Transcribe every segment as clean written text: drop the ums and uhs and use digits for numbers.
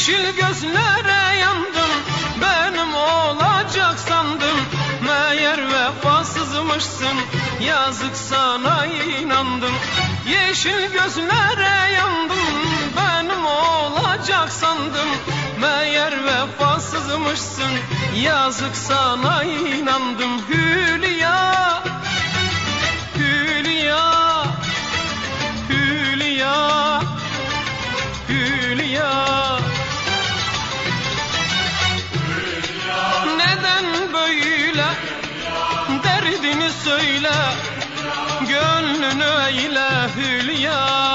Yeşil gözlere yandım, benim olacak sandım. Meğer vefasızmışsın, yazık sana inandım. Yeşil gözlere yandım, benim olacak sandım. Meğer vefasızmışsın, yazık sana inandım. Hülya, Hülya, Hülya, Hülya. Neden böyle? Derdini söyle, gönlünü eyle Hülya.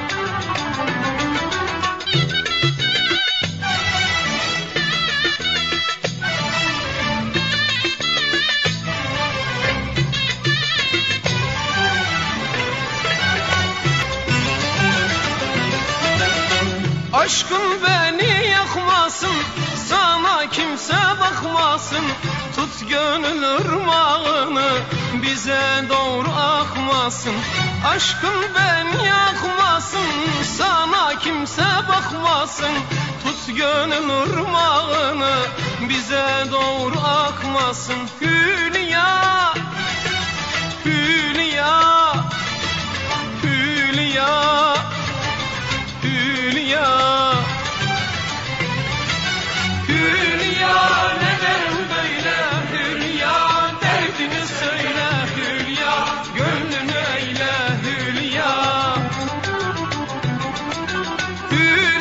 Aşkın beni yakmasın, sana kimse bakmasın. Tut gönül ırmağını, bize doğru akmasın. Aşkın beni yakmasın, sana kimse bakmasın. Tut gönül ırmağını, bize doğru akmasın. Hülya, Hülya, Hülya, Hülya. Hülya, neden böyle Hülya? Derdini söyle Hülya, gönlünü eyle Hülya. Hülya.